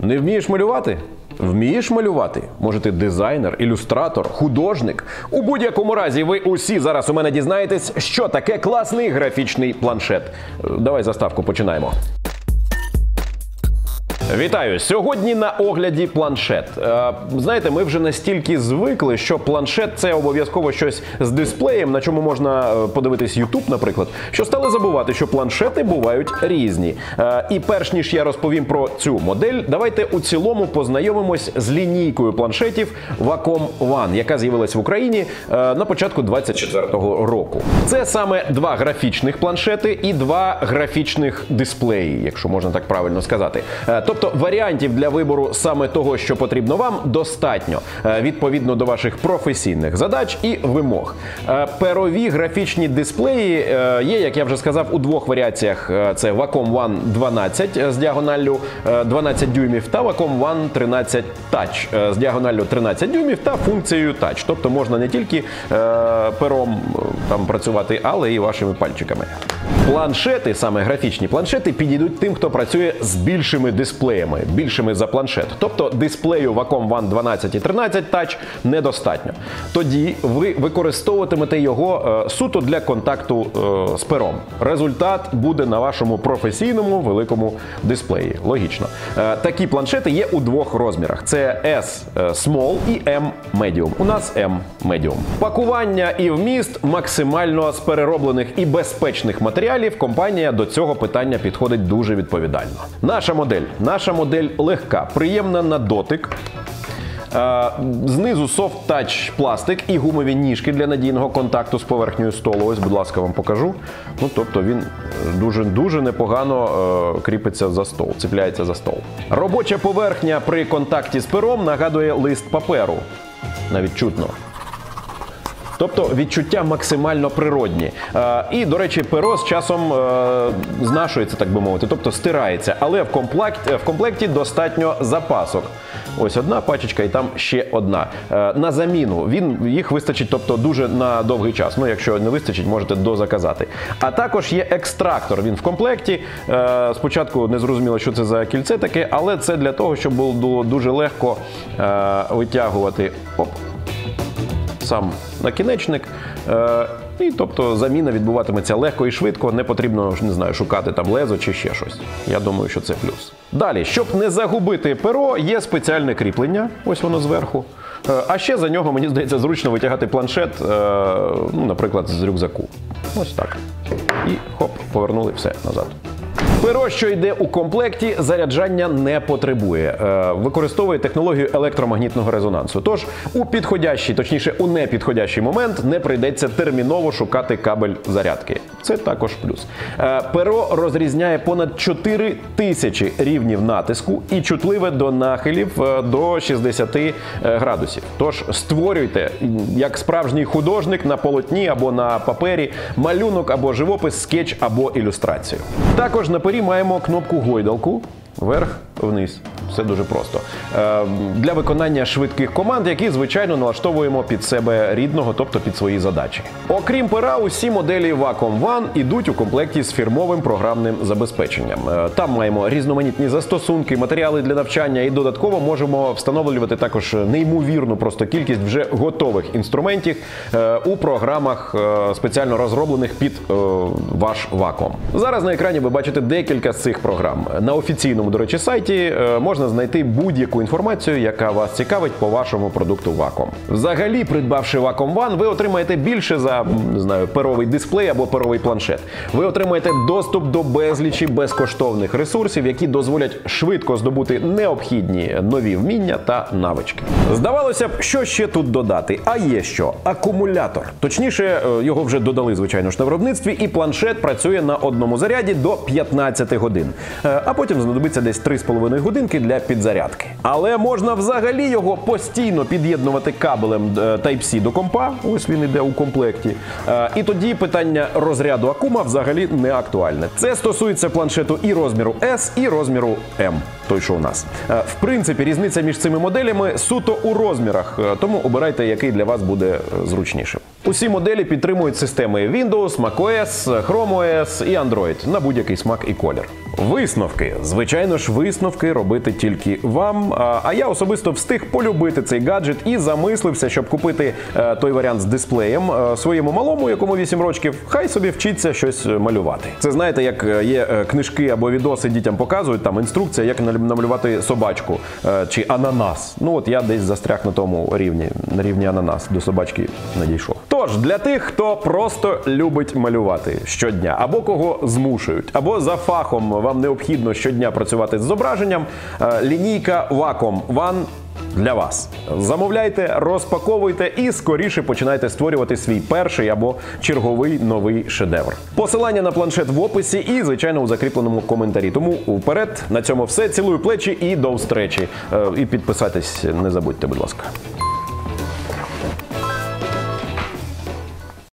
Не вмієш малювати? Вмієш малювати? Може ти дизайнер, ілюстратор, художник? У будь-якому разі ви усі зараз у мене дізнаєтесь, що таке класний графічний планшет. Давай заставку починаємо. Вітаю! Сьогодні на огляді планшет. Знаєте, ми вже настільки звикли, що планшет – це обов'язково щось з дисплеєм, на чому можна подивитись YouTube, наприклад, що стали забувати, що планшети бувають різні. І перш ніж я розповім про цю модель, давайте у цілому познайомимось з лінійкою планшетів Wacom One, яка з'явилась в Україні на початку 2024 року. Це саме два графічних планшети і два графічних дисплеї, якщо можна так правильно сказати. Тобто варіантів для вибору саме того, що потрібно вам, достатньо, відповідно до ваших професійних задач і вимог. Перові графічні дисплеї є, як я вже сказав, у двох варіаціях. Це Wacom One 12 з діагоналлю 12 дюймів та Wacom One 13 Touch з діагоналлю 13 дюймів та функцією Touch. Тобто можна не тільки пером там працювати, але і вашими пальчиками. Планшети, саме графічні планшети, підійдуть тим, хто працює з більшими дисплеями, більшими за планшет. Тобто дисплею Wacom One 12 і 13 Touch недостатньо. Тоді ви використовуватимете його суто для контакту з пером. Результат буде на вашому професійному великому дисплеї. Логічно. Такі планшети є у двох розмірах. Це S Small і M Medium. У нас M Medium. Пакування і вміст максимально з перероблених і безпечних матеріалів. Компанія до цього питання підходить дуже відповідально. Наша модель легка, приємна на дотик. Знизу soft touch пластик і гумові ніжки для надійного контакту з поверхнею столу. Ось, будь ласка, вам покажу. Ну, тобто він дуже непогано кріпиться за стол, цепляється за стол. Робоча поверхня при контакті з пером нагадує лист паперу. Навіть чутно. Тобто відчуття максимально природні. І, до речі, перо з часом знашується, так би мовити, тобто стирається. Але в комплекті достатньо запасок. Ось одна пачечка і там ще одна. На заміну. Їх вистачить, тобто, дуже на довгий час. Ну, якщо не вистачить, можете дозаказати. А також є екстрактор. Він в комплекті. Спочатку не зрозуміло, що це за кільце таке, але це для того, щоб було дуже легко витягувати сам накінечник, і тобто заміна відбуватиметься легко і швидко, не потрібно, не знаю, шукати там лезо чи ще щось. Я думаю, що це плюс. Далі, щоб не загубити перо, є спеціальне кріплення, ось воно зверху. А ще за нього, мені здається, зручно витягати планшет, ну, наприклад, з рюкзаку. Ось так. І хоп, повернули все назад. Перо, що йде у комплекті, заряджання не потребує. Використовує технологію електромагнітного резонансу. Тож у підходящий, точніше у непідходящий момент не прийдеться терміново шукати кабель зарядки. Це також плюс. Перо розрізняє понад 4000 рівнів натиску і чутливе до нахилів до 60 градусів. Тож створюйте, як справжній художник, на полотні або на папері малюнок або живопис, скетч або ілюстрацію. Також на пері маємо кнопку гойдалку вверх-вниз. Все дуже просто. Для виконання швидких команд, які, звичайно, налаштовуємо під себе рідного, тобто під свої задачі. Окрім пера, усі моделі Wacom One ідуть у комплекті з фірмовим програмним забезпеченням. Там маємо різноманітні застосунки, матеріали для навчання і додатково можемо встановлювати також неймовірну просто кількість вже готових інструментів у програмах, спеціально розроблених під ваш Wacom. Зараз на екрані ви бачите декілька з цих програм. На офіційному, до речі, сайті можна знайти будь-яку інформацію, яка вас цікавить по вашому продукту Wacom. Взагалі, придбавши Wacom One, ви отримаєте більше за, не знаю, перовий дисплей або перовий планшет. Ви отримаєте доступ до безлічі безкоштовних ресурсів, які дозволять швидко здобути необхідні нові вміння та навички. Здавалося б, що ще тут додати? А є що? Акумулятор. Точніше, його вже додали, звичайно ж, на виробництві, і планшет працює на одному заряді до 15 годин. А потім знадобиться десь 3,5 годинки для підзарядки. Але можна взагалі його постійно під'єднувати кабелем Type-C до компа, ось він іде у комплекті. І тоді питання розряду акума взагалі не актуальне. Це стосується планшету і розміру S, і розміру M, той, що у нас. В принципі, різниця між цими моделями суто у розмірах, тому обирайте, який для вас буде зручнішим. Усі моделі підтримують системи Windows, macOS, Chrome OS і Android на будь-який смак і колір. Висновки. Звичайно ж, висновки робити тільки вам. А я особисто встиг полюбити цей гаджет і замислився, щоб купити той варіант з дисплеєм своєму малому, якому 8 років, хай собі вчиться щось малювати. Це знаєте, як є книжки або відоси дітям показують, там інструкція, як намалювати собачку чи ананас. Ну от я десь застряг на тому рівні, на рівні ананас, до собачки не дійшов. Тож, для тих, хто просто любить малювати щодня, або кого змушують, або за фахом вам необхідно щодня працювати з зображенням, лінійка Wacom One для вас. Замовляйте, розпаковуйте і скоріше починайте створювати свій перший або черговий новий шедевр. Посилання на планшет в описі і, звичайно, у закріпленому коментарі. Тому вперед, на цьому все. Цілую плечі і до встречі. І підписатись не забудьте, будь ласка.